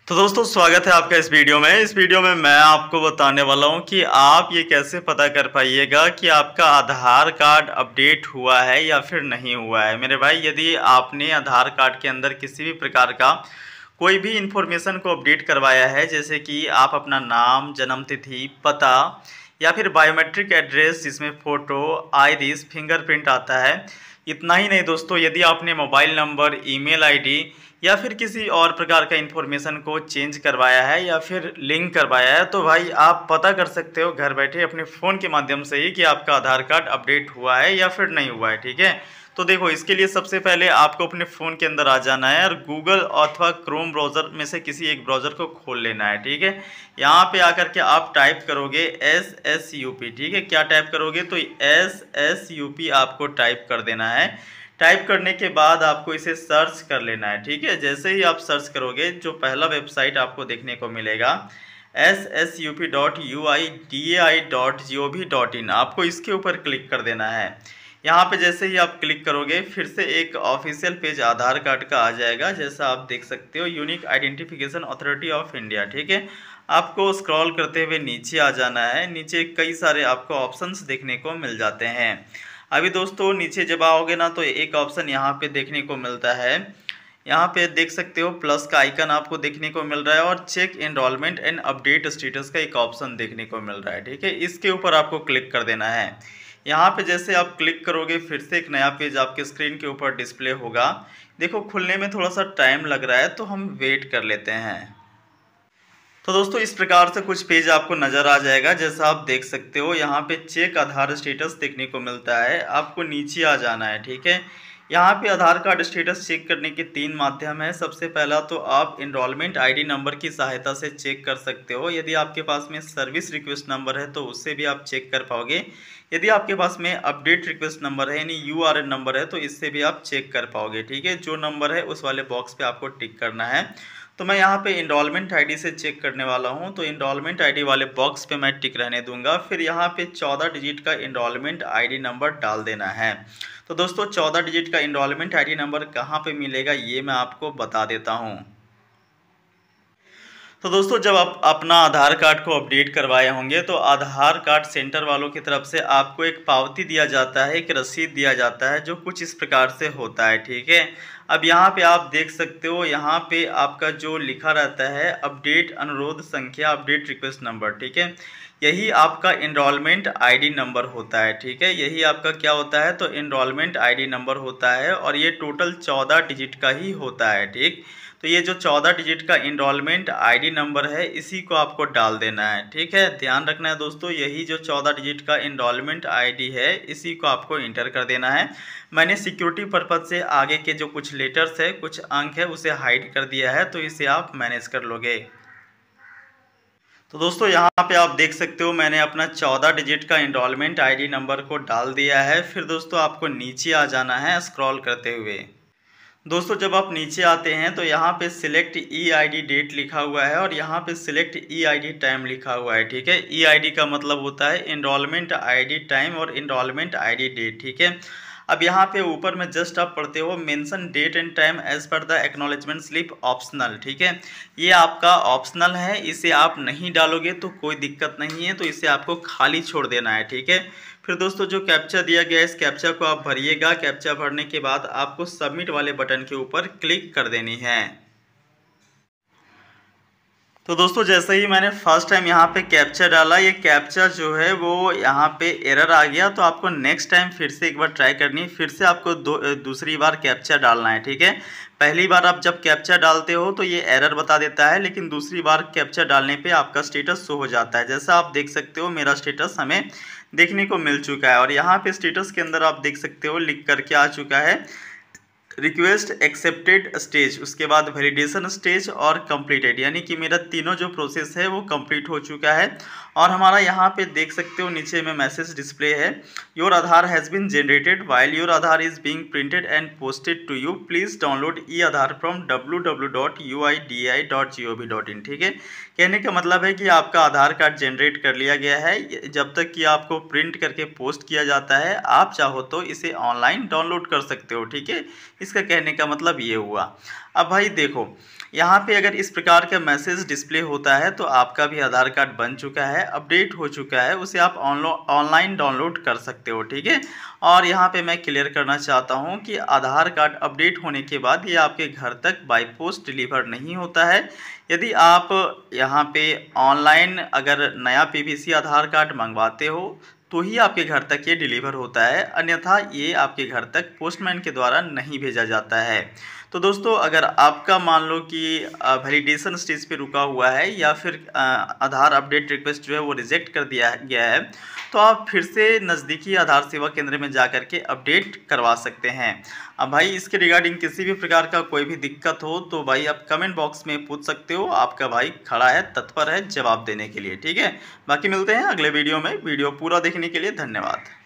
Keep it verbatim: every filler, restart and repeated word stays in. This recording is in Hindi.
तो दोस्तों स्वागत है आपका इस वीडियो में। इस वीडियो में मैं आपको बताने वाला हूं कि आप ये कैसे पता कर पाइएगा कि आपका आधार कार्ड अपडेट हुआ है या फिर नहीं हुआ है। मेरे भाई, यदि आपने आधार कार्ड के अंदर किसी भी प्रकार का कोई भी इंफॉर्मेशन को अपडेट करवाया है, जैसे कि आप अपना नाम, जन्म तिथि, पता या फिर बायोमेट्रिक एड्रेस जिसमें फ़ोटो, आइरिस, फिंगरप्रिंट आता है, इतना ही नहीं दोस्तों, यदि आपने मोबाइल नंबर, ईमेल आईडी या फिर किसी और प्रकार का इन्फॉर्मेशन को चेंज करवाया है या फिर लिंक करवाया है, तो भाई आप पता कर सकते हो घर बैठे अपने फ़ोन के माध्यम से ही कि आपका आधार कार्ड अपडेट हुआ है या फिर नहीं हुआ है। ठीक है, तो देखो, इसके लिए सबसे पहले आपको अपने फ़ोन के अंदर आ जाना है और गूगल अथवा क्रोम ब्राउज़र में से किसी एक ब्राउज़र को खोल लेना है। ठीक है, यहाँ पे आकर के आप टाइप करोगे एस एस यू पी। ठीक है, क्या टाइप करोगे? तो एस एस यू पी आपको टाइप कर देना है। टाइप करने के बाद आपको इसे सर्च कर लेना है। ठीक है, जैसे ही आप सर्च करोगे, जो पहला वेबसाइट आपको देखने को मिलेगा S S U P dot U I D A I dot G O V dot in, आपको इसके ऊपर क्लिक कर देना है। यहाँ पे जैसे ही आप क्लिक करोगे, फिर से एक ऑफिशियल पेज आधार कार्ड का आ जाएगा, जैसा आप देख सकते हो, unique identification authority of India. ठीक है, आपको स्क्रॉल करते हुए नीचे आ जाना है। नीचे कई सारे आपको ऑप्शंस देखने को मिल जाते हैं। अभी दोस्तों नीचे जब आओगे ना, तो एक ऑप्शन यहाँ पे देखने को मिलता है। यहाँ पे देख सकते हो प्लस का आइकन आपको देखने को मिल रहा है और check enrolment and update status का एक ऑप्शन देखने को मिल रहा है। ठीक है, इसके ऊपर आपको क्लिक कर देना है। यहाँ पे जैसे आप क्लिक करोगे, फिर से एक नया पेज आपके स्क्रीन के ऊपर डिस्प्ले होगा। देखो, खुलने में थोड़ा सा टाइम लग रहा है, तो हम वेट कर लेते हैं। तो दोस्तों इस प्रकार से कुछ पेज आपको नज़र आ जाएगा, जैसा आप देख सकते हो। यहाँ पे चेक आधार स्टेटस देखने को मिलता है, आपको नीचे आ जाना है। ठीक है, यहाँ पे आधार कार्ड स्टेटस चेक करने के तीन माध्यम है। सबसे पहला तो आप इनरोलमेंट आईडी नंबर की सहायता से चेक कर सकते हो। यदि आपके पास में सर्विस रिक्वेस्ट नंबर है तो उससे भी आप चेक कर पाओगे। यदि आपके पास में अपडेट रिक्वेस्ट नंबर है यानी यू आर एन नंबर है, तो इससे भी आप चेक कर पाओगे। ठीक है, जो नंबर है उस वाले बॉक्स पे आपको टिक करना है। तो मैं यहाँ पे इनरोलमेंट आईडी से चेक करने वाला हूँ, तो इनरोलमेंट आईडी वाले बॉक्स पे मैं टिक रहने दूंगा। फिर यहाँ पे चौदह डिजिट का इनरोलमेंट आईडी नंबर डाल देना है। तो दोस्तों चौदह डिजिट का इनरोलमेंट आईडी नंबर कहाँ पे मिलेगा, ये मैं आपको बता देता हूँ। तो दोस्तों जब आप अपना आधार कार्ड को अपडेट करवाए होंगे, तो आधार कार्ड सेंटर वालों की तरफ से आपको एक पावती दिया जाता है, एक रसीद दिया जाता है, जो कुछ इस प्रकार से होता है। ठीक है, अब यहाँ पे आप देख सकते हो, यहाँ पे आपका जो लिखा रहता है अपडेट अनुरोध संख्या, अपडेट रिक्वेस्ट नंबर। ठीक है, यही आपका इनरोलमेंट आईडी नंबर होता है। ठीक है, यही आपका क्या होता है, तो इनरोलमेंट आईडी नंबर होता है और ये टोटल चौदह डिजिट का ही होता है। ठीक, तो ये जो चौदह डिजिट का इनरोलमेंट आईडी नंबर है, इसी को आपको डाल देना है। ठीक है, ध्यान रखना है दोस्तों, यही जो चौदह डिजिट का इनरोलमेंट आईडी है, इसी को आपको इंटर कर देना है। मैंने सिक्योरिटी पर्पज से आगे के जो कुछ लेटर्स है, कुछ अंक है, उसे हाइड कर दिया है, तो इसे आप मैनेज कर लोगे। तो दोस्तों यहाँ पे आप देख सकते हो, मैंने अपना चौदह डिजिट का इनरोलमेंट आईडी नंबर को डाल दिया है। फिर दोस्तों आपको नीचे आ जाना है स्क्रॉल करते हुए। दोस्तों जब आप नीचे आते हैं, तो यहाँ पे select E I D date लिखा हुआ है और यहाँ पे select E I D time लिखा हुआ है। ठीक है, ई आई डी का मतलब होता है इनरोलमेंट आईडी टाइम और इनरोलमेंट आईडी डेट। ठीक है, अब यहाँ पे ऊपर में जस्ट आप पढ़ते हो mention date and time as per the acknowledgement slip optional. ठीक है, ये आपका ऑप्शनल है, इसे आप नहीं डालोगे तो कोई दिक्कत नहीं है, तो इसे आपको खाली छोड़ देना है। ठीक है, फिर दोस्तों जो कैप्चा दिया गया है, इस कैप्चा को आप भरिएगा। कैप्चा भरने के बाद आपको सबमिट वाले बटन के ऊपर क्लिक कर देनी है। तो दोस्तों जैसे ही मैंने फर्स्ट टाइम यहाँ पे कैप्चा डाला, ये कैप्चा जो है वो यहाँ पे एरर आ गया, तो आपको नेक्स्ट टाइम फिर से एक बार ट्राई करनी है। फिर से आपको दो दूसरी बार कैप्चा डालना है। ठीक है, पहली बार आप जब कैप्चा डालते हो तो ये एरर बता देता है, लेकिन दूसरी बार कैप्चा डालने पे आपका स्टेटस शो हो जाता है। जैसा आप देख सकते हो, मेरा स्टेटस हमें देखने को मिल चुका है और यहाँ पे स्टेटस के अंदर आप देख सकते हो लिख करके आ चुका है रिक्वेस्ट एक्सेप्टेड स्टेज, उसके बाद वैलिडेशन स्टेज और कंप्लीटेड, यानी कि मेरा तीनों जो प्रोसेस है वो कंप्लीट हो चुका है। और हमारा यहाँ पे देख सकते हो नीचे में मैसेज डिस्प्ले है, your Aadhaar has been generated while your Aadhaar is being printed and posted to you, please download E Aadhaar from W W W dot U I D A dot G O V dot dot. ठीक है, कहने का मतलब है कि आपका आधार कार्ड जनरेट कर लिया गया है। जब तक कि आपको प्रिंट करके पोस्ट किया जाता है, आप चाहो तो इसे ऑनलाइन डाउनलोड कर सकते हो। ठीक है, इसका कहने का मतलब ये हुआ। अब भाई देखो, यहाँ पे अगर इस प्रकार का मैसेज डिस्प्ले होता है तो आपका भी आधार कार्ड बन चुका है, अपडेट हो चुका है, उसे आप ऑनलाइन डाउनलोड कर सकते हो, ठीक है। और यहाँ पे मैं क्लियर करना चाहता हूँ कि आधार कार्ड अपडेट होने के बाद ये आपके घर तक बाय पोस्ट डिलीवर नहीं होता है। यदि आप यहाँ पे ऑनलाइन अगर नया पीवीसी आधार कार्ड मंगवाते हो तो ही आपके घर तक ये डिलीवर होता है, अन्यथा ये आपके घर तक पोस्टमैन के द्वारा नहीं भेजा जाता है। तो दोस्तों, अगर आपका मान लो कि वैलिडेशन स्टेज पे रुका हुआ है या फिर आधार अपडेट रिक्वेस्ट जो है वो रिजेक्ट कर दिया गया है, तो आप फिर से नज़दीकी आधार सेवा केंद्र में जा कर के अपडेट करवा सकते हैं। अब भाई इसके रिगार्डिंग किसी भी प्रकार का कोई भी दिक्कत हो तो भाई आप कमेंट बॉक्स में पूछ सकते हो, आपका भाई खड़ा है, तत्पर है जवाब देने के लिए, ठीक है। बाकी मिलते हैं अगले वीडियो में। वीडियो पूरा देखने के लिए धन्यवाद।